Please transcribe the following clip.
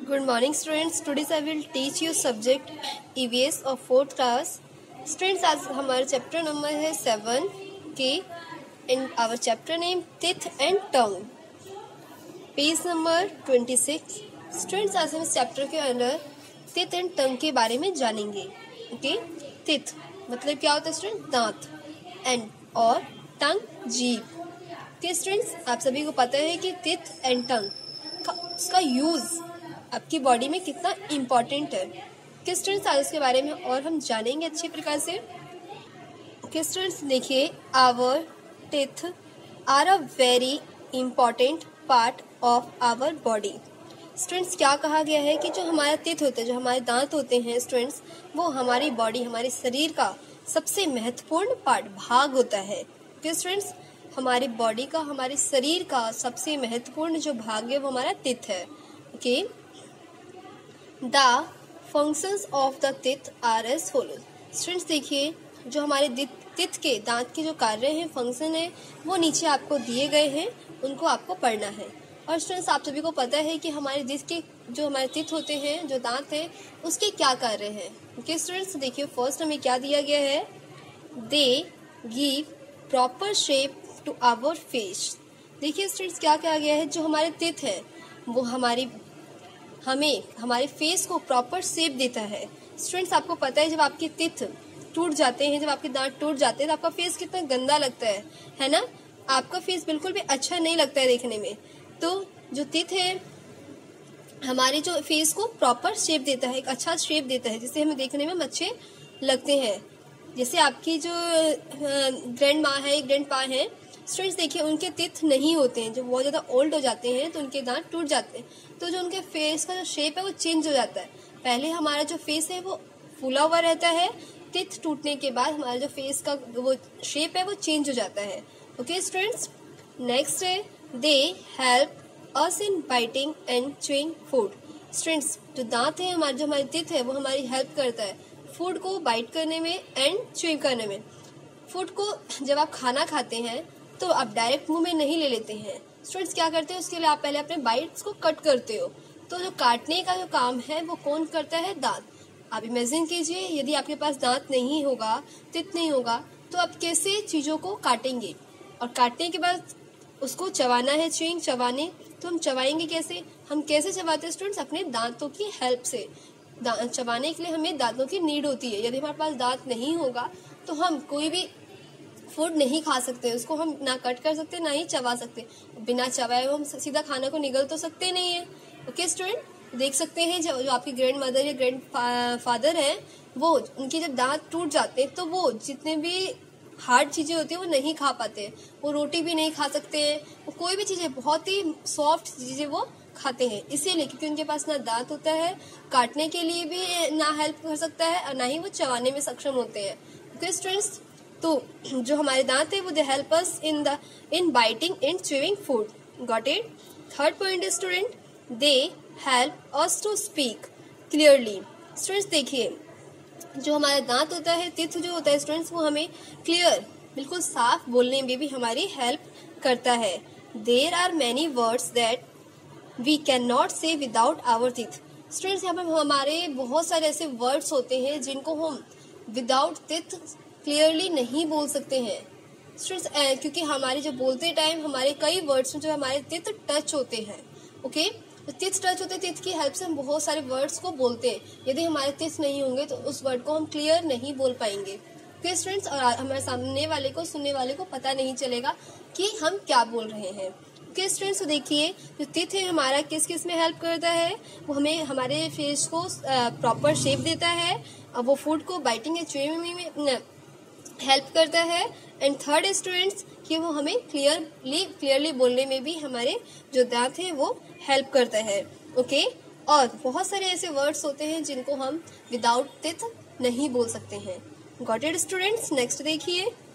Good morning students. Today I will teach you subject EVS of 4th class. Students, आज हमारा chapter number है 7 के and our chapter name teeth and tongue. Page number 26. Students, आज हम इस chapter के अंदर teeth and tongue के बारे में जानेंगे. ओके, teeth मतलब क्या होता है स्टूडेंट? दांत. and और tongue जीभ. ओके स्टूडेंट्स, आप सभी को पता है कि teeth and tongue उसका यूज आपकी बॉडी में कितना इम्पोर्टेंट है. कि स्टूडेंट्स आज उसके बारे में और हम जानेंगे अच्छे प्रकार से. कि स्टूडेंट्स देखिए, our teeth are a very important part of our body. Students क्या कहा गया है कि जो हमारा टीथ होते हैं, जो हमारे दांत होते हैं स्टूडेंट्स, वो हमारी बॉडी, हमारे शरीर का सबसे महत्वपूर्ण पार्ट भाग होता है. कि स्टूडेंट्स हमारी बॉडी का, हमारे शरीर का सबसे महत्वपूर्ण जो भाग है वो हमारा टीथ है. Okay, the functions of the teeth are as follows. Students देखिए, जो हमारे टीथ के, दांत के जो कार्य हैं, फंक्शन है, वो नीचे आपको दिए गए हैं, उनको आपको पढ़ना है. और स्टूडेंट्स आप सभी को पता है कि हमारे टीथ के, जो हमारे टीथ होते हैं, जो दांत हैं, उसके क्या कार्य हैं. ओके स्टूडेंट्स देखिए, फर्स्ट हमें क्या दिया गया है? They give proper shape to our face. देखिए स्टूडेंट्स क्या कहा गया है? जो हमारे टीथ है वो हमारे फेस को प्रॉपर शेप देता है. स्टूडेंट्स आपको पता है, जब आपके टीथ टूट जाते हैं, जब आपके दांत टूट जाते हैं, तो आपका फेस कितना गंदा लगता है ना? आपका फेस बिल्कुल भी अच्छा नहीं लगता है देखने में. तो जो टीथ है हमारे जो फेस को प्रॉपर शेप देता है, एक अच्छा शेप देता है, जिससे हमें देखने में अच्छे लगते हैं. जैसे आपकी जो ग्रैंड माँ है, ग्रैंड पा है, स्टूडेंट्स देखिए, उनके टीथ नहीं होते हैं, जो बहुत ज़्यादा ओल्ड हो जाते हैं तो उनके दांत टूट जाते हैं, तो जो उनके फेस का जो शेप है वो चेंज हो जाता है. पहले हमारा जो फेस है वो फूला हुआ रहता है, टीथ टूटने के बाद हमारा जो फेस का वो शेप है वो चेंज हो जाता है. ओके स्टूडेंट्स, नेक्स्ट है they help us in biting and chewing food. Students जो दांत है हमारे, जो हमारे टीथ है, वो हमारी हेल्प करता है फूड को बाइट करने में एंड च्यूइंग करने में. फूड को जब आप खाना खाते हैं तो आप डायरेक्ट मुंह में नहीं ले लेते हैं. स्टूडेंट्स क्या करते हैं? उसके लिए आप पहले अपने बाइट्स को कट करते हो. तो जो काटने का जो काम है वो कौन करता है? दांत. आप इमेजिन कीजिए, यदि आपके पास दांत नहीं होगा, टीथ नहीं होगा, तो आप कैसे चीजों को काटेंगे? और काटने के बाद उसको चबाना है, च्यूइंग चबाने, तो हम चबाएंगे कैसे? हम कैसे चबाते हैं स्टूडेंट्स? अपने दांतों की हेल्प से. चबाने के लिए हमें दांतों की नीड होती है. यदि हमारे पास दांत नहीं होगा तो हम कोई भी फूड नहीं खा सकते, उसको हम ना कट कर सकते, ना ही चबा सकते. बिना चबाए हम सीधा खाना को निगल तो सकते नहीं है. ओके स्टूडेंट, देख सकते हैं जो आपकी ग्रैंड मदर या ग्रैंड फादर है, वो उनके जब दांत टूट जाते हैं तो वो जितने भी हार्ड चीजें होती है वो नहीं खा पाते हैं. वो रोटी भी नहीं खा सकते हैं, वो कोई भी चीजें, बहुत ही सॉफ्ट चीजें वो खाते हैं. इसीलिए क्योंकि उनके पास ना दांत होता है, काटने के लिए भी ना हेल्प कर सकता है, और ना ही वो चबाने में सक्षम होते हैं. ओके स्टूडेंट्स, तो जो हमारे दांत है वो they help us in biting and chewing food. Got it? Third point है student, they help us to speak clearly. Students देखिए, जो हमारा दांत होता है, टीथ जो होता है स्टूडेंट्स, वो हमें क्लियर, बिल्कुल साफ बोलने में भी हमारी हेल्प करता है. There are many words that we can not say without our teeth. Students यहाँ पर हमारे बहुत सारे ऐसे वर्ड्स होते हैं जिनको हम विदाउट टीथ क्लियरली नहीं बोल सकते हैं. स्टूडेंट्स क्योंकि हमारे जो बोलते टाइम हमारे कई वर्ड्स में जो हमारे टीथ टच होते हैं. ओके, तो टीथ टच होते हैं, टीथ की हेल्प से हम बहुत सारे वर्ड्स को बोलते हैं. यदि हमारे टीथ नहीं होंगे तो उस वर्ड को हम क्लियर नहीं बोल पाएंगे. ओके स्टूडेंट्स, और हमारे सामने वाले को, सुनने वाले को पता नहीं चलेगा कि हम क्या बोल रहे हैं. ओके स्टूडेंट्स, तो देखिए, जो टीथ है हमारा किस किस में हेल्प करता है? वो हमें हमारे फेस को प्रॉपर शेप देता है, और वो फूड को बाइटिंग या च्यूइंग में हेल्प करता है. एंड थर्ड स्टूडेंट्स कि वो हमें क्लियरली बोलने में भी हमारे जो दांत है वो हेल्प करता है. ओके, और बहुत सारे ऐसे वर्ड्स होते हैं जिनको हम विदाउट टीथ नहीं बोल सकते हैं. Got it students? नेक्स्ट देखिए,